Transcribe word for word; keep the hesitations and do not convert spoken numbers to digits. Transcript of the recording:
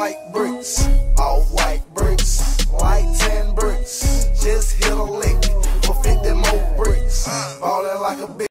white bricks, all white bricks, like ten bricks. Just hit a lick for fifty more bricks. Ballin' like a bitch.